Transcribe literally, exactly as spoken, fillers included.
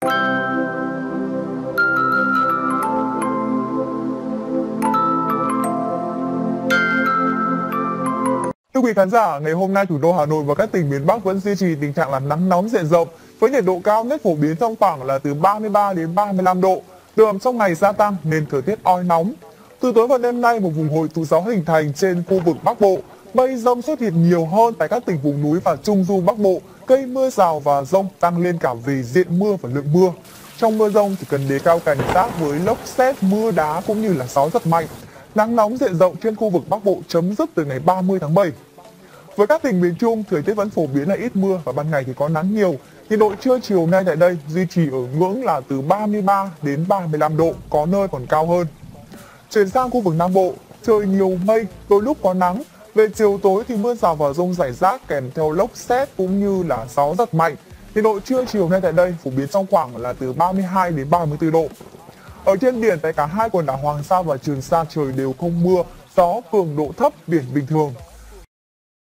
Thưa quý khán giả, ngày hôm nay thủ đô Hà Nội và các tỉnh miền Bắc vẫn duy trì tình trạng là nắng nóng diện rộng với nhiệt độ cao nhất phổ biến trong khoảng là từ ba mươi ba đến ba mươi lăm độ. Độ ẩm trong ngày gia tăng nên thời tiết oi nóng. Từ tối và đêm nay, một vùng hội tụ gió hình thành trên khu vực Bắc Bộ. Mây rông xuất hiện nhiều hơn tại các tỉnh vùng núi và Trung du Bắc Bộ, gây mưa rào và dông tăng lên cả về diện mưa và lượng mưa. Trong mưa rông thì cần đề cao cảnh giác với lốc sét, mưa đá cũng như là gió giật mạnh. Nắng nóng diện rộng trên khu vực Bắc Bộ chấm dứt từ ngày ba mươi tháng bảy. Với các tỉnh miền Trung, thời tiết vẫn phổ biến là ít mưa và ban ngày thì có nắng nhiều. Nhiệt độ trưa chiều nay tại đây duy trì ở ngưỡng là từ ba mươi ba đến ba mươi lăm độ, có nơi còn cao hơn. Chuyển sang khu vực Nam Bộ, trời nhiều mây, đôi lúc có nắng. Về chiều tối thì mưa rào và dông rải rác kèm theo lốc sét cũng như là gió giật mạnh. Nhiệt độ trưa chiều nay tại đây phổ biến trong khoảng là từ ba mươi hai đến ba mươi tư độ. Ở trên biển tại cả hai quần đảo Hoàng Sa và Trường Sa trời đều không mưa, gió cường độ thấp, biển bình thường.